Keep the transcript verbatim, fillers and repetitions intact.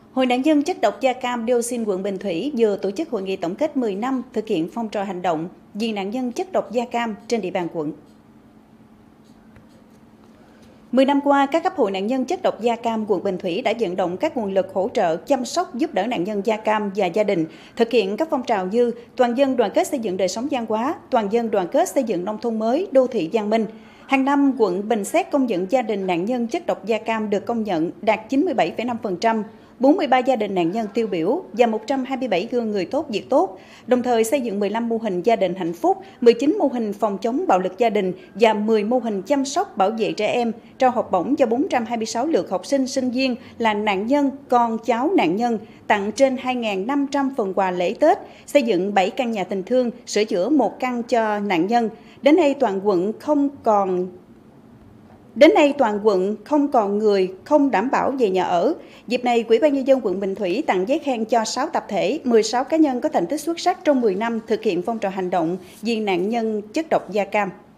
Hội nạn nhân chất độc da cam dioxin quận Bình Thủy vừa tổ chức hội nghị tổng kết mười năm thực hiện phong trào hành động vì nạn nhân chất độc da cam trên địa bàn quận. mười năm qua, các cấp hội nạn nhân chất độc da cam quận Bình Thủy đã vận động các nguồn lực hỗ trợ, chăm sóc, giúp đỡ nạn nhân da cam và gia đình, thực hiện các phong trào như toàn dân đoàn kết xây dựng đời sống văn hóa, toàn dân đoàn kết xây dựng nông thôn mới, đô thị văn minh. Hàng năm, quận bình xét công nhận gia đình nạn nhân chất độc da cam được công nhận đạt chín mươi bảy phẩy năm phần trăm, bốn mươi ba gia đình nạn nhân tiêu biểu và một trăm hai mươi bảy gương người tốt việc tốt, đồng thời xây dựng mười lăm mô hình gia đình hạnh phúc, mười chín mô hình phòng chống bạo lực gia đình và mười mô hình chăm sóc bảo vệ trẻ em, trao học bổng cho bốn trăm hai mươi sáu lượt học sinh, sinh viên là nạn nhân, con cháu nạn nhân, tặng trên hai nghìn năm trăm phần quà lễ Tết, xây dựng bảy căn nhà tình thương, sửa chữa một căn cho nạn nhân. Đến nay toàn quận không còn Đến nay, toàn quận không còn người không đảm bảo về nhà ở. Dịp này, Ủy ban Nhân dân quận Bình Thủy tặng giấy khen cho sáu tập thể, mười sáu cá nhân có thành tích xuất sắc trong mười năm thực hiện phong trào hành động vì nạn nhân chất độc da cam.